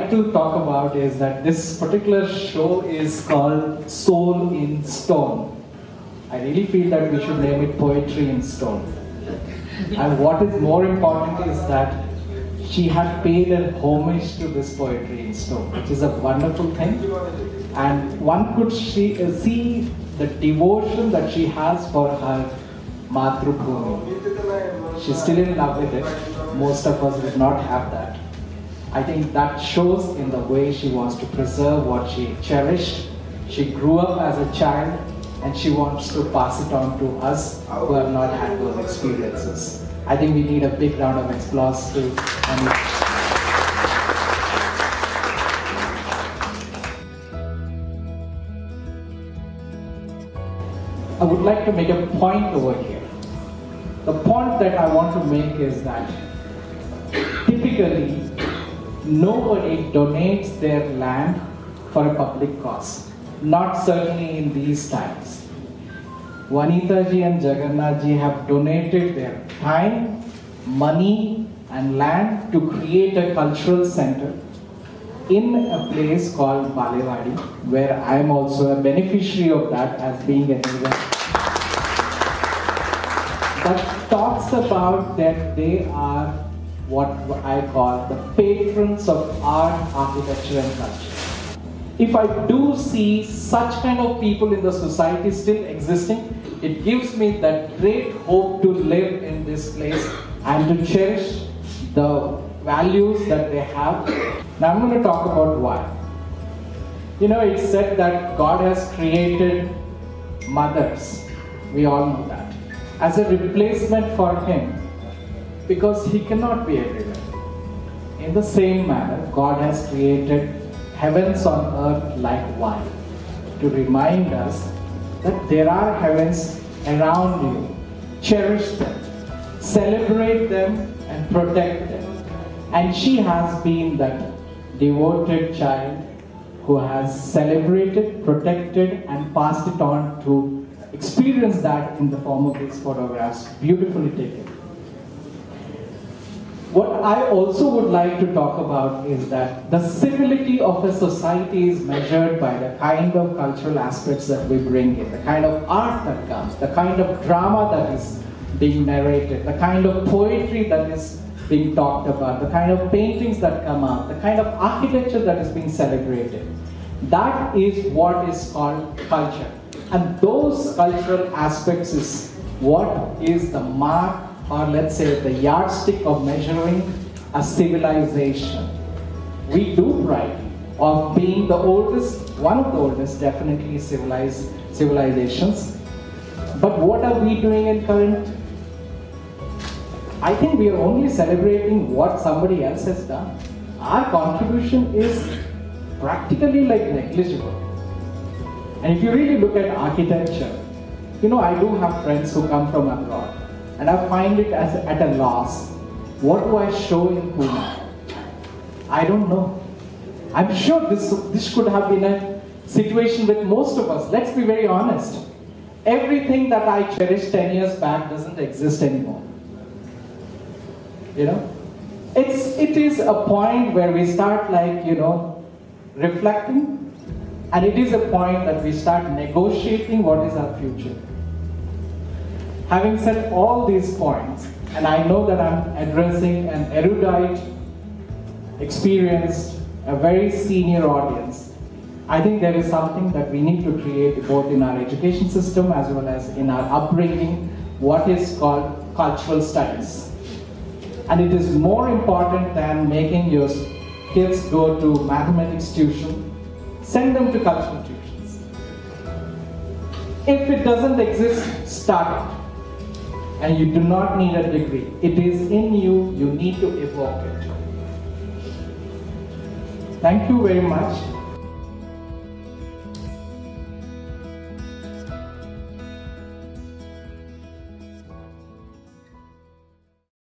like to talk about is that this particular show is called Soul in Stone. I really feel that we should name it Poetry in Stone. And what is more important is that she had paid a homage to this poetry in stone, which is a wonderful thing. And one could see the devotion that she has for her Matrubhumi. She's still in love with it. Most of us would not have that. I think that shows in the way she wants to preserve what she cherished. She grew up as a child and she wants to pass it on to us who have not had those experiences. I think we need a big round of applause to I would like to make a point over here. The point that I want to make is that typically nobody donates their land for a public cause. Not certainly in these times. Vanita ji and Jagannath ji have donated their time, money and land to create a cultural center in a place called Balewadi, where I am also a beneficiary of that as being an event. That talks about that they are what I call the patrons of art, architecture and culture. If I do see such kind of people in the society still existing, it gives me that great hope to live in this place and to cherish the values that they have. Now I'm going to talk about why. You know, it's said that God has created mothers. We all know that. As a replacement for Him, because He cannot be everywhere. In the same manner, God has created heavens on earth like wine, to remind us that there are heavens around you. Cherish them, celebrate them and protect them. And she has been that devoted child who has celebrated, protected and passed it on to experience that in the form of these photographs, beautifully taken. What I also would like to talk about is that the civility of a society is measured by the kind of cultural aspects that we bring in, the kind of art that comes, the kind of drama that is being narrated, the kind of poetry that is being talked about, the kind of paintings that come out, the kind of architecture that is being celebrated. That is what is called culture. And those cultural aspects is what is the mark, or let's say the yardstick of measuring a civilization. We do pride of being the oldest, one of the oldest definitely civilizations. But what are we doing in current? I think we are only celebrating what somebody else has done. Our contribution is practically like negligible. And if you really look at architecture, you know, I do have friends who come from abroad. And I find it as at a loss. What do I show in Pune? I don't know. I'm sure this could have been a situation with most of us. Let's be very honest. Everything that I cherished 10 years back doesn't exist anymore. You know? It is a point where we start like, you know, reflecting. And it is a point that we start negotiating what is our future. Having said all these points, and I know that I'm addressing an erudite, experienced, a very senior audience, I think there is something that we need to create both in our education system as well as in our upbringing, what is called cultural studies. And it is more important than making your kids go to mathematics tuition. Send them to cultural tuitions. If it doesn't exist, start it. And you do not need a degree. It is in you, you need to evoke it. Thank you very much.